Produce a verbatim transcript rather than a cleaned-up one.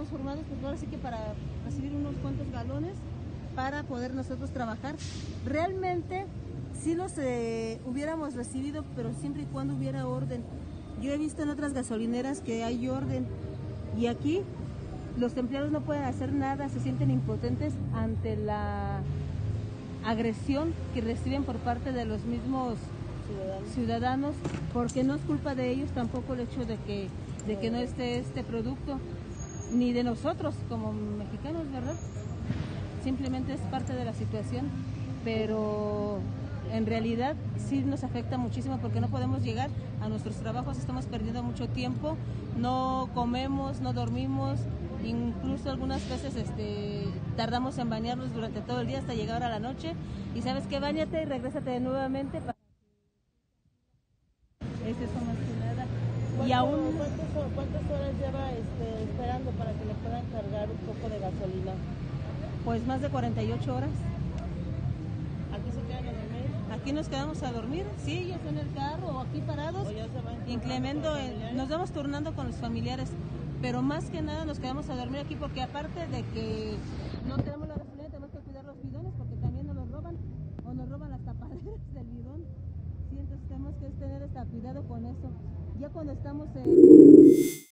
estamos formados pues ahora sí que para recibir unos cuantos galones para poder nosotros trabajar. Realmente sí los eh, hubiéramos recibido, pero siempre y cuando hubiera orden. Yo he visto en otras gasolineras que hay orden y aquí los empleados no pueden hacer nada, se sienten impotentes ante la agresión que reciben por parte de los mismos ciudadanos, ciudadanos porque no es culpa de ellos tampoco el hecho de que, de que no esté este producto, ni de nosotros como mexicanos, ¿verdad? Simplemente es parte de la situación, pero en realidad sí nos afecta muchísimo porque no podemos llegar a nuestros trabajos, estamos perdiendo mucho tiempo, no comemos, no dormimos, incluso algunas veces este, tardamos en bañarnos durante todo el día hasta llegar a la noche y sabes que báñate y regrésate nuevamente. Para... Es eso más que nada. ¿Cuánto, y aún... ¿cuántas, ¿Cuántas horas lleva este, esperando para que le puedan cargar un poco de gasolina? Pues más de cuarenta y ocho horas. ¿Aquí se quedan a dormir? Aquí nos quedamos a dormir, sí, ya sea en el carro o aquí parados, o incremento, en, nos vamos turnando con los familiares, pero más que nada nos quedamos a dormir aquí porque aparte de que no tenemos la gasolina, tenemos que cuidar los bidones porque también nos los roban o nos roban las tapaderas del bidón, sí, entonces tenemos que tener este cuidado con eso. Ya cuando estamos en...